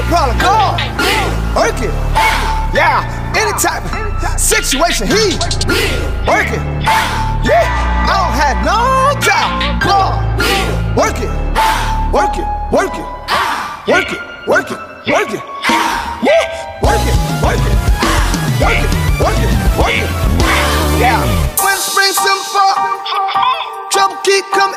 problem, go on. Work it. Yeah, any type of situation, he work it. Yeah, I don't have no time. Go on. Work it. Work it. Work it. Work it. Work it. Work it. Work it. Work it. Work it. Work it. Work it. Yeah. When spring, some fall, trouble keep coming.